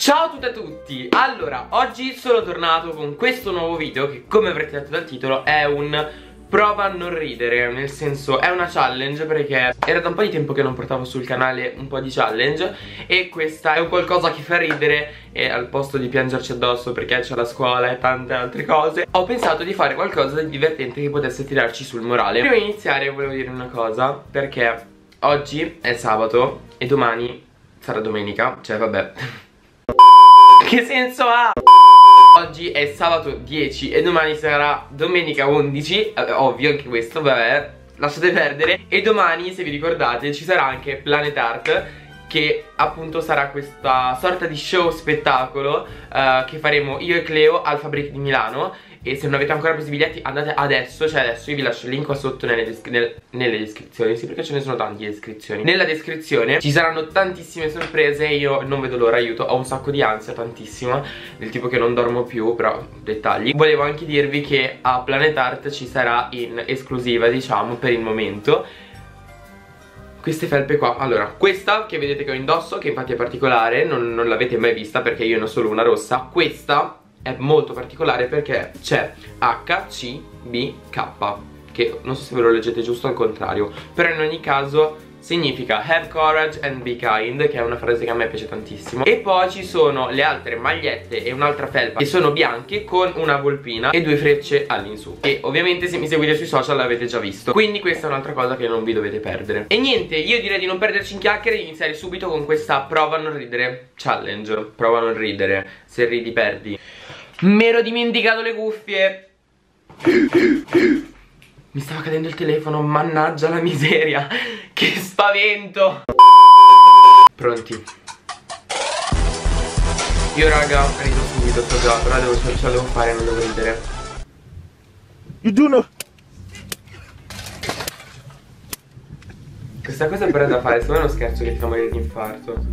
Ciao a tutte e a tutti. Allora, oggi sono tornato con questo nuovo video che, come avrete letto dal titolo, è un prova a non ridere. Nel senso, è una challenge perché era da un po' di tempo che non portavo sul canale un po' di challenge, e questa è un qualcosa che fa ridere. E al posto di piangerci addosso perché c'è la scuola e tante altre cose, ho pensato di fare qualcosa di divertente che potesse tirarci sul morale. Prima di iniziare volevo dire una cosa, perché oggi è sabato e domani sarà domenica. Cioè vabbè, che senso ha? Oggi è sabato 10 e domani sarà domenica 11. Ovvio anche questo, vabbè, lasciate perdere. E domani, se vi ricordate, ci sarà anche Planet Art, che appunto sarà questa sorta di show spettacolo che faremo io e Cleo al Fabric di Milano. E se non avete ancora preso i biglietti andate adesso, cioè adesso. Io vi lascio il link qua sotto nelle descrizioni. Sì, perché ce ne sono tanti descrizioni. Nella descrizione ci saranno tantissime sorprese. Io non vedo l'ora, aiuto, ho un sacco di ansia, tantissima, del tipo che non dormo più, però dettagli. Volevo anche dirvi che a Planet Art ci sarà in esclusiva, diciamo, per il momento, queste felpe qua. Allora, questa che vedete che ho indosso, che infatti è particolare, non l'avete mai vista perché io ne ho solo una rossa. Questa è molto particolare perché c'è HCBK, che non so se ve lo leggete giusto, al contrario, però in ogni caso significa have courage and be kind, che è una frase che a me piace tantissimo. E poi ci sono le altre magliette e un'altra felpa che sono bianche con una volpina e due frecce all'insù, e ovviamente se mi seguite sui social l'avete già visto, quindi questa è un'altra cosa che non vi dovete perdere. E niente, io direi di non perderci in chiacchiere e di iniziare subito con questa prova a non ridere challenge. Prova a non ridere, se ridi perdi. Mi ero dimenticato le cuffie. Mi stava cadendo il telefono, mannaggia la miseria. Che spavento. Pronti? Io raga rido subito, sto già, però ce la devo fare, non devo ridere. Questa cosa però è da fare, secondo me è uno scherzo che ti fa morire di infarto.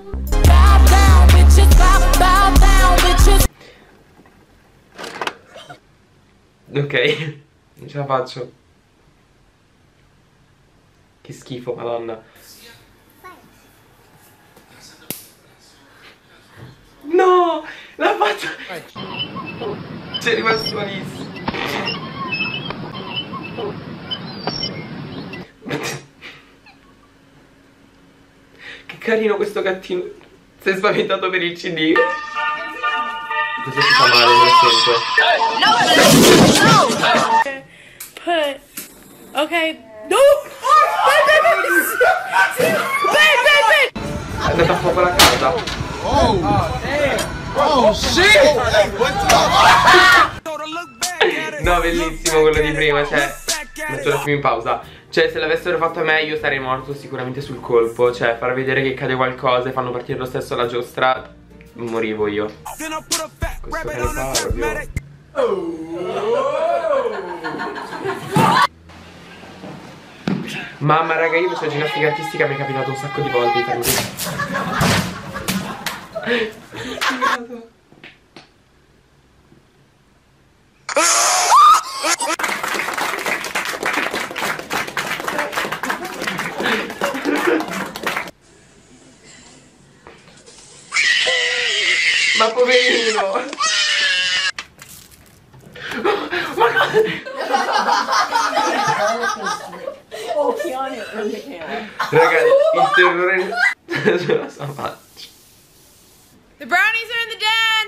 Ok, non ce la faccio. Che schifo, madonna. No, la faccio. C'è rimasto malissimo. Che carino questo gattino. Si è spaventato per il CD. Questo si fa male, nel senso. Put. Okay. No! È andata a fuoco la casa. Oh shit! No, bellissimo quello di prima, cioè. Metto un attimo in pausa. Cioè, se l'avessero fatto a me io sarei morto sicuramente sul colpo. Cioè, far vedere che cade qualcosa e fanno partire lo stesso la giostra, morivo io. Questo che ne fa proprio. Mamma raga, io faccio ginnastica artistica, mi è capitato un sacco di volte di farmi. Ma poverino. Ma cosa? Raga, il terrore sulla sua faccia. The brownies are in the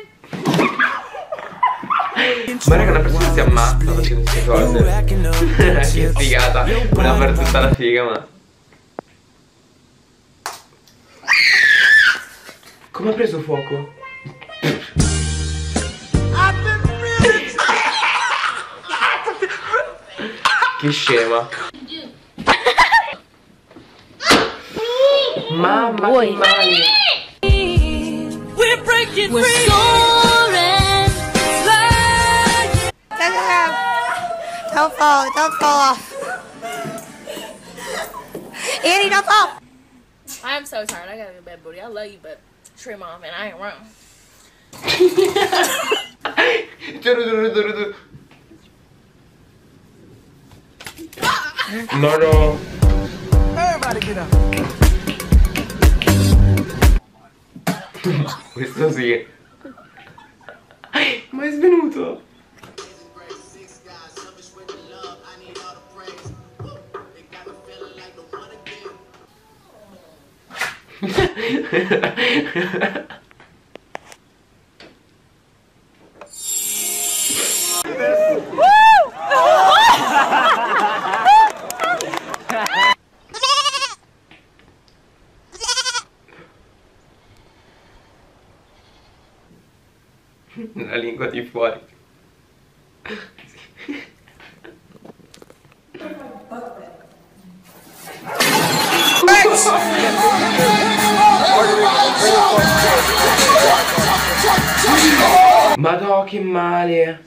den. Ma raga, una persona si ammazza facendo queste cose. Che figata. Una per tutta la figa, ma come ha preso fuoco? Che scema. Mamma che male. We're breaking free. Don't fall off. Annie, don't fall. I am so tired. I gotta go to bed, booty. I love you, but trim off and I ain't wrong. No, no. Everybody get up. Questo sì. Ma è svenuto. La lingua di fuori. Madò, che male.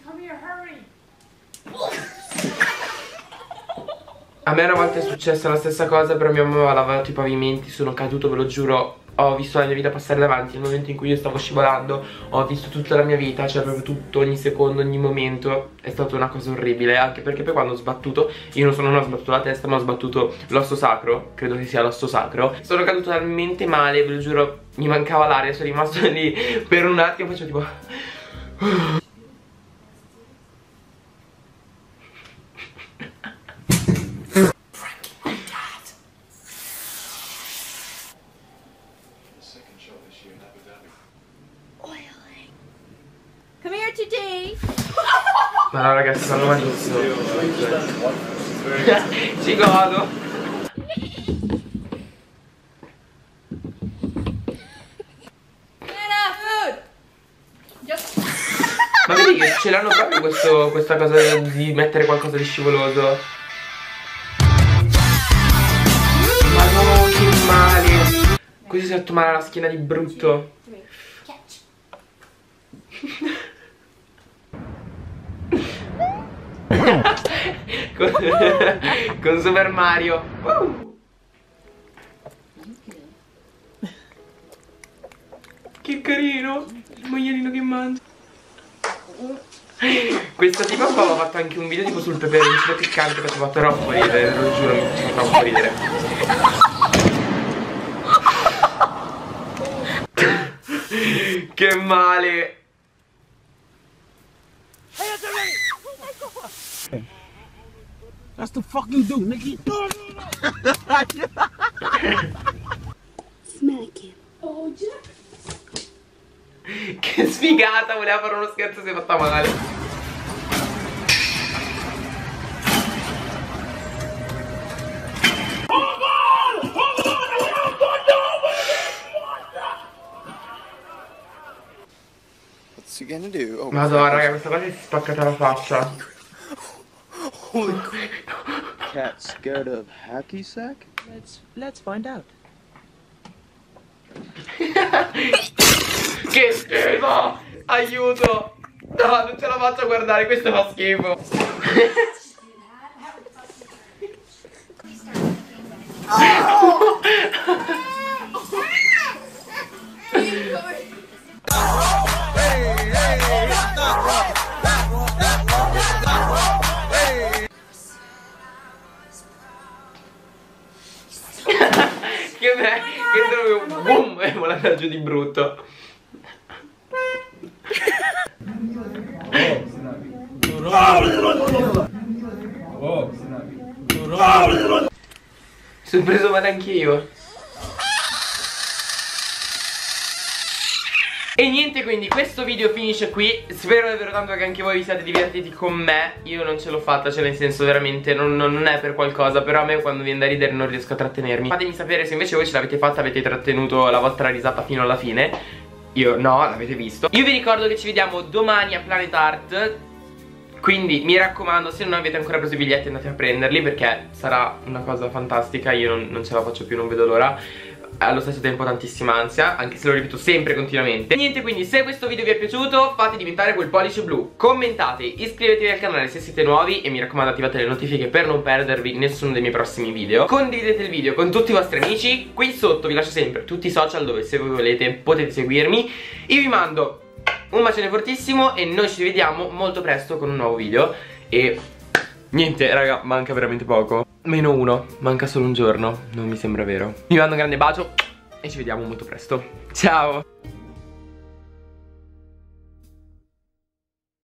A me una volta è successa la stessa cosa, però mia mamma aveva lavato i pavimenti, sono caduto, ve lo giuro. Ho visto la mia vita passare davanti. Nel momento in cui io stavo scivolando ho visto tutta la mia vita, cioè proprio tutto, ogni secondo, ogni momento. È stata una cosa orribile, anche perché poi quando ho sbattuto, io non ho sbattuto la testa ma ho sbattuto l'osso sacro. Credo che sia l'osso sacro. Sono caduto talmente male, ve lo giuro, mi mancava l'aria. Sono rimasto lì per un attimo, facevo tipo Come here today. ma no ragazzi, stanno malissimo. Ci godo. Ma vedi che ce l'hanno proprio questa cosa di mettere qualcosa di scivoloso. Ma no, che male. Così si è fatto male alla schiena di brutto. con Super Mario. Che carino. Il maialino che mangia. Questa tipa qua aveva fatto anche un video tipo sul peperoncino piccante, faceva troppo ridere, ve lo giuro, mi faceva troppo ridere. Che male. That's the fucking dude, nigga. Smack him. Che sfigata, voleva fare uno scherzo e si è fatta male. What's he gonna do? Oh, Madonna raga, questa cosa si è spaccata la faccia. cat scared of hacky sack? Let's find out. Che schifo! Aiuto! No, non ce la faccio a guardare, questo fa schifo. Che me, che trovo boom e volata giù di brutto. Sono preso male anch'io. E niente, quindi questo video finisce qui. Spero davvero tanto che anche voi vi siate divertiti con me. Io non ce l'ho fatta, cioè nel senso veramente non è per qualcosa, però a me quando viene da ridere non riesco a trattenermi. Fatemi sapere se invece voi ce l'avete fatta, avete trattenuto la vostra risata fino alla fine. Io no, l'avete visto. Io vi ricordo che ci vediamo domani a Planet Art. Quindi mi raccomando, se non avete ancora preso i biglietti andate a prenderli, perché sarà una cosa fantastica. Io non ce la faccio più, non vedo l'ora. Allo stesso tempo tantissima ansia, anche se lo ripeto sempre continuamente. Niente, quindi se questo video vi è piaciuto fate diventare quel pollice blu, commentate, iscrivetevi al canale se siete nuovi e mi raccomando attivate le notifiche per non perdervi nessuno dei miei prossimi video. Condividete il video con tutti i vostri amici. Qui sotto vi lascio sempre tutti i social dove se voi volete potete seguirmi. Io vi mando un bacione fortissimo e noi ci vediamo molto presto con un nuovo video. E niente raga, manca veramente poco. -1, manca solo un giorno, non mi sembra vero. Vi mando un grande bacio e ci vediamo molto presto. Ciao!